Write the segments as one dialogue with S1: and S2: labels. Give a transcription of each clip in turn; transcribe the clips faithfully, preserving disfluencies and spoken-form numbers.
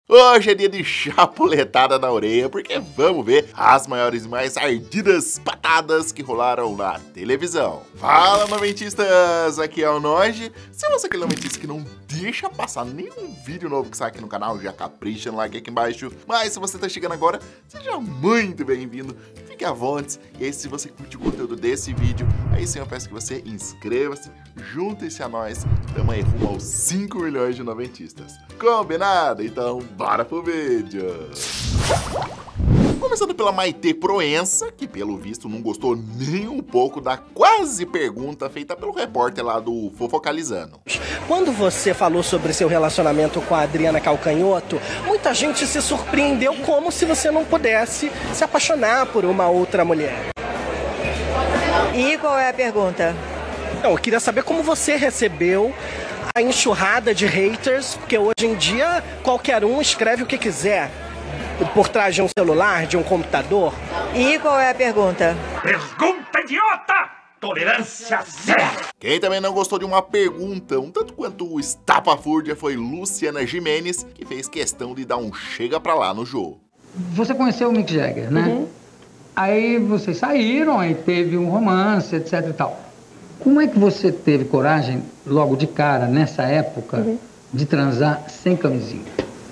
S1: Hoje é dia de chapuletada na orelha, porque vamos ver as maiores e mais ardidas patadas que rolaram na televisão. Fala, noventistas! Aqui é o Noge. Se você é aquele noventista que não deixa passar nenhum vídeo novo que sai aqui no canal, já capricha no like aqui embaixo. Mas se você tá chegando agora, seja muito bem-vindo. Fique à vontade. E aí, se você curte o conteúdo desse vídeo, aí sim eu peço que você inscreva-se, junte-se a nós. Tamo aí rumo aos cinco milhões de noventistas. Combinado? Então, bora pro vídeo! Começando pela Maitê Proença, que pelo visto não gostou nem um pouco da quase pergunta feita pelo repórter lá do Fofocalizando.
S2: Quando você falou sobre seu relacionamento com a Adriana Calcanhoto, muita gente se surpreendeu como se você não pudesse se apaixonar por uma outra mulher.
S3: E qual é a pergunta?
S2: Não, eu queria saber como você recebeu a enxurrada de haters, porque hoje em dia qualquer um escreve o que quiser por trás de um celular, de um computador.
S3: E qual é a pergunta?
S4: Pergunta idiota! Tolerância zero!
S1: Quem também não gostou de uma pergunta, um tanto quanto estapafúrdia, foi Luciana Gimenez, que fez questão de dar um chega pra lá no jogo.
S5: Você conheceu o Mick Jagger, né? Uhum. Aí vocês saíram, aí teve um romance, etc e tal. Como é que você teve coragem, logo de cara, nessa época, uhum. de transar sem camisinha?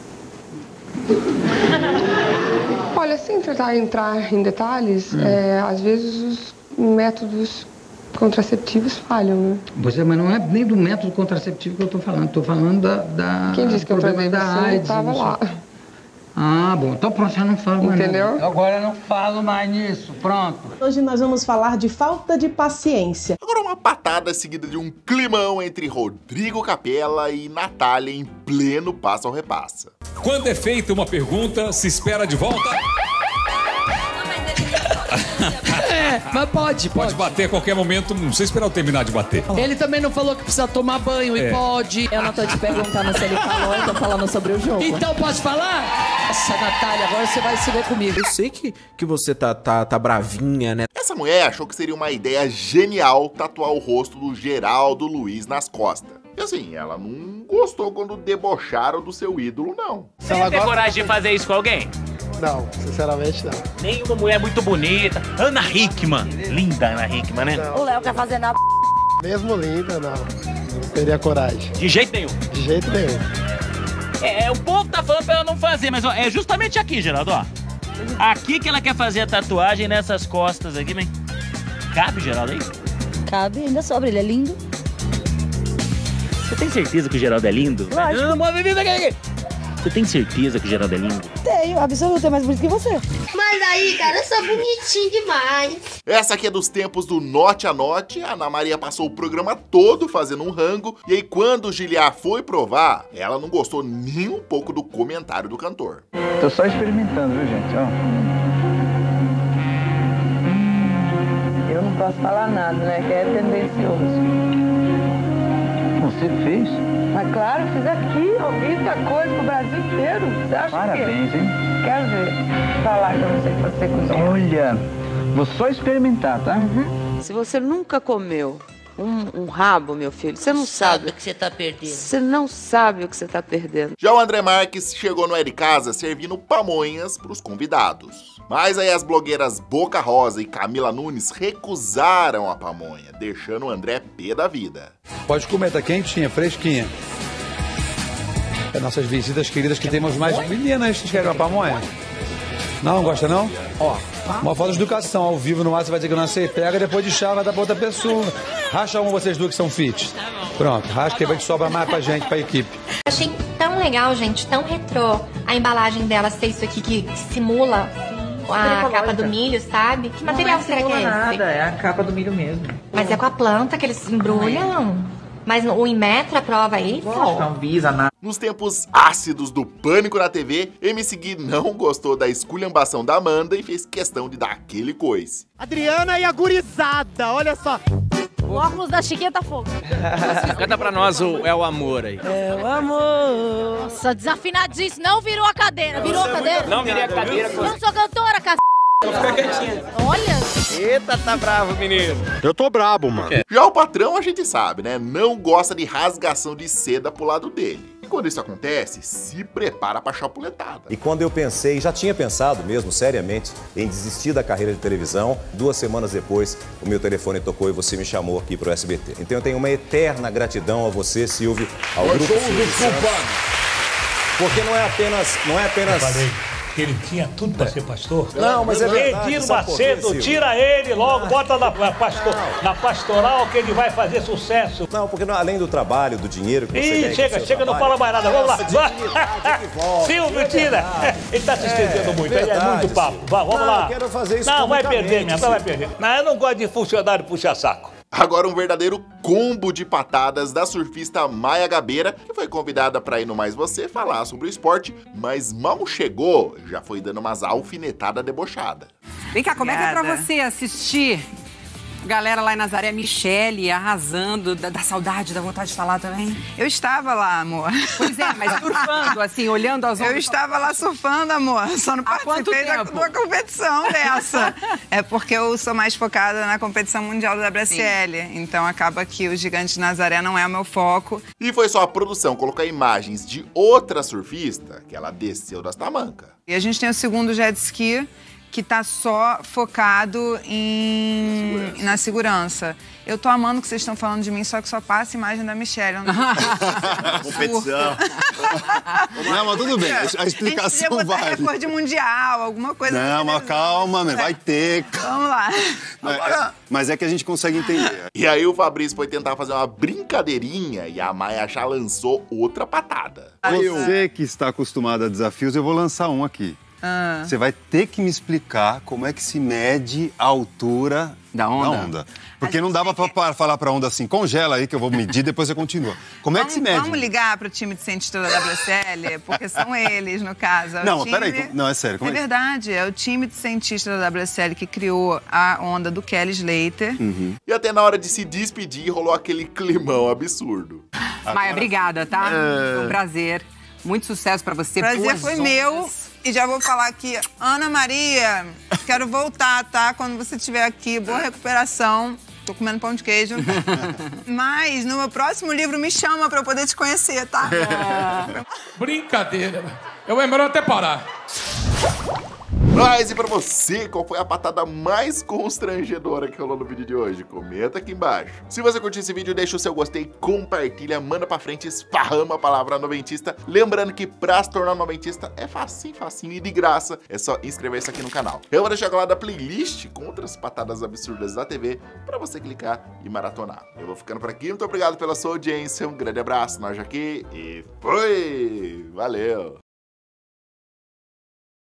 S6: Olha, sem tentar entrar em detalhes, hum. é, às vezes os métodos contraceptivos falham, né?
S5: Você, mas não é nem do método contraceptivo que eu estou falando, estou falando da, da...
S6: Quem disse que eu falei da AIDS, não estava lá.
S5: Ah, bom, então pronto, já não falo mais.
S6: Entendeu?
S5: Agora eu não falo mais nisso, pronto.
S7: Hoje nós vamos falar de falta de paciência.
S1: Agora uma patada seguida de um climão entre Rodrigo Capella e Natália em pleno passa ou repassa.
S8: Quando é feita uma pergunta, se espera de volta?
S9: É, mas pode, pode.
S8: Pode bater a qualquer momento, não sei esperar eu terminar de bater.
S9: Ele também não falou que precisa tomar banho é. e pode.
S3: Eu não tô te perguntando se ele falou, eu tô falando sobre o jogo.
S9: Então pode falar? Nossa, Natália, agora você vai se ver comigo.
S10: Eu sei que, que você tá, tá, tá bravinha, né?
S1: Essa mulher achou que seria uma ideia genial tatuar o rosto do Geraldo Luiz nas costas. E assim, ela não gostou quando debocharam do seu ídolo, não.
S11: Você tem gosta... coragem de fazer isso com alguém?
S12: Não, sinceramente não.
S11: Nenhuma mulher muito bonita. Ana Hickman. Linda Ana Hickman, né?
S3: O Léo quer fazer nada.
S12: Mesmo linda, não. Não teria coragem.
S11: De jeito nenhum?
S12: De jeito nenhum.
S11: É, o povo tá falando pra ela não fazer, mas ó, é justamente aqui, Geraldo, ó. Aqui que ela quer fazer a tatuagem, nessas costas aqui, né? Cabe, Geraldo, aí?
S3: Cabe, ainda sobra, ele é lindo.
S11: Você tem certeza que o Geraldo é lindo?
S3: Lógico.
S11: Não, não, não, não. Você tem certeza que o Geraldo é lindo?
S3: Tenho, absoluto, é mais bonito que você.
S13: Mas aí, cara, eu sou bonitinho demais.
S1: Essa aqui é dos tempos do Note a Note. A Ana Maria passou o programa todo fazendo um rango. E aí, quando o Giliar foi provar, ela não gostou nem um pouco do comentário do cantor.
S14: Tô só experimentando, viu, gente? Ó.
S15: Eu não posso falar nada, né? Que é tendencioso.
S14: Você fez?
S15: Mas claro, fiz aqui, ó, muita coisa pro Brasil inteiro. Você acha
S14: Parabéns,
S15: que...
S14: hein?
S15: Quero ver. Falar que eu não sei que você cozinha.
S14: Olha, vou só experimentar, tá?
S15: Uhum. Se você nunca comeu um, um rabo, meu filho, você não sabe,
S13: sabe o que você tá perdendo.
S15: Você não sabe o que você tá perdendo.
S1: Já o André Marques chegou no É de Casa servindo pamonhas pros convidados. Mas aí as blogueiras Boca Rosa e Camila Nunes recusaram a pamonha, deixando o André pé da vida.
S16: Pode comer, tá quentinha, fresquinha. É nossas visitas queridas que temos mais... Meninas, vocês querem uma pamonha? Não, gosta não? Ó, uma falta de educação ao vivo no ar, você vai dizer que eu não aceitei, pega depois de chá, vai dar pra outra pessoa. Racha um vocês duas que são fit. Pronto, rasca que vai sobrar mais pra gente, pra equipe.
S17: Achei tão legal, gente, tão retrô, a embalagem dela ser isso aqui que simula a capa do milho, sabe? Que material será que é esse?
S15: Não nada, é a capa do milho mesmo.
S17: Mas é com a planta que eles embrulham? Mas o Inmetra prova isso?
S15: Não visa nada.
S1: Nos tempos ácidos do Pânico na T V, M C Gui não gostou da esculhambação da Amanda e fez questão de dar aquele coice.
S18: Adriana e a gurizada, olha só.
S3: O óculos da Chiquinha fogo.
S11: Canta pra nós o É o Amor aí.
S3: É o amor.
S19: Nossa, desafinadíssimo. Não virou a cadeira. Virou a cadeira?
S11: Não virei a cadeira.
S19: Não sou cantora, c...
S11: Vou ficar quietinha.
S19: Olha.
S11: Eita, tá bravo, menino.
S18: Eu tô brabo, mano.
S1: Já o patrão, a gente sabe, né? Não gosta de rasgação de seda pro lado dele. E quando isso acontece, se prepara pra chapuletada.
S20: E quando eu pensei, já tinha pensado mesmo seriamente em desistir da carreira de televisão, duas semanas depois o meu telefone tocou e você me chamou aqui pro S B T. Então eu tenho uma eterna gratidão a você, Silvio, ao
S21: Nós
S20: grupo
S21: somos
S20: Silvio
S21: os
S20: Santos.
S21: culpados.
S20: Porque não é apenas, não é apenas.
S21: Eu falei que ele tinha tudo para ser pastor.
S20: Não, mas é verdade.
S21: Edir
S20: Sabe por quê,
S21: Macedo,
S20: Silvio?
S21: tira ele logo, bota na, na pastor, na pastoral que ele vai fazer sucesso.
S20: Não, porque não, além do trabalho, do dinheiro que você
S21: Ih,
S20: ganha com
S21: chega,
S20: o seu
S21: chega, não
S20: trabalho,
S21: fala mais nada. Vamos lá.
S20: dignidade que volta,
S21: Silvio,
S20: é
S21: tira.
S20: verdade.
S21: Ele tá se estendendo
S20: É,
S21: muito, ele é
S20: verdade,
S21: muito papo.
S20: Silvio.
S21: Vai, vamos
S20: Não,
S21: lá.
S20: eu quero fazer isso
S21: Não, vai
S20: publicamente,
S21: perder mesmo, vai
S20: Silvio.
S21: perder. Não, eu não gosto de funcionário puxa-saco.
S1: Agora um verdadeiro combo de patadas da surfista Maia Gabeira, que foi convidada para ir no Mais Você falar sobre o esporte, mas mal chegou, já foi dando umas alfinetadas debochadas.
S22: Vem cá, como é que é pra você assistir galera lá em Nazaré, Michele arrasando, da, da saudade, da vontade de falar também?
S23: Eu estava lá, amor.
S22: Pois é, mas surfando, assim, olhando as ondas.
S23: Eu estava lá surfando, amor. Só não
S22: Há quanto
S23: participei da,
S22: tempo?
S23: da competição dessa. É porque eu sou mais focada na competição mundial do W S L. Sim. Então acaba que o Gigante de Nazaré não é o meu foco.
S1: E foi só a produção colocar imagens de outra surfista que ela desceu das tamancas.
S23: E a gente tem o segundo jet ski, que tá só focado em... na segurança. Na segurança. Eu tô amando que vocês estão falando de mim, só que só passa a imagem da Michelle.
S24: Competição. Não, mas tudo bem, a explicação
S23: a gente podia botar
S24: vale.
S23: recorde mundial, alguma coisa.
S24: Não, mas calma, né? Vai ter.
S23: Vamos lá.
S24: Agora... Mas é que a gente consegue entender.
S1: E aí o Fabrício foi tentar fazer uma brincadeirinha e a Maia já lançou outra patada.
S24: Você que está acostumado a desafios, eu vou lançar um aqui.
S23: Ah.
S24: Você vai ter que me explicar como é que se mede a altura
S22: da onda.
S24: Da onda. Porque não dava pra falar pra onda assim, congela aí que eu vou medir, depois você continua. Como é que se mede?
S23: Vamos ligar pro time de cientistas da W S L, porque são eles, no caso. É
S24: não,
S23: time...
S24: peraí, não, é sério. Como
S23: é
S24: é
S23: verdade, é o time de cientistas da W S L que criou a onda do Kelly Slater.
S24: Uhum.
S1: E até na hora de se despedir, rolou aquele climão absurdo.
S22: Agora... Maia, obrigada, tá? É... Foi um prazer. Muito sucesso pra você.
S23: Prazer
S22: Boas
S23: foi
S22: ondas.
S23: meu. E já vou falar aqui, Ana Maria, quero voltar, tá? Quando você estiver aqui, boa recuperação. Tô comendo pão de queijo. Mas no meu próximo livro me chama pra eu poder te conhecer, tá?
S21: É... Brincadeira. Eu é melhor até parar.
S1: Mas e pra você, qual foi a patada mais constrangedora que rolou no vídeo de hoje? Comenta aqui embaixo. Se você curtiu esse vídeo, deixa o seu gostei, compartilha, manda pra frente, esparrama a palavra noventista. Lembrando que pra se tornar noventista é facinho, facinho e de graça. É só inscrever-se aqui no canal. Eu vou deixar lá da playlist com outras patadas absurdas da T V pra você clicar e maratonar. Eu vou ficando por aqui, muito obrigado pela sua audiência, um grande abraço, nós aqui e foi! Valeu!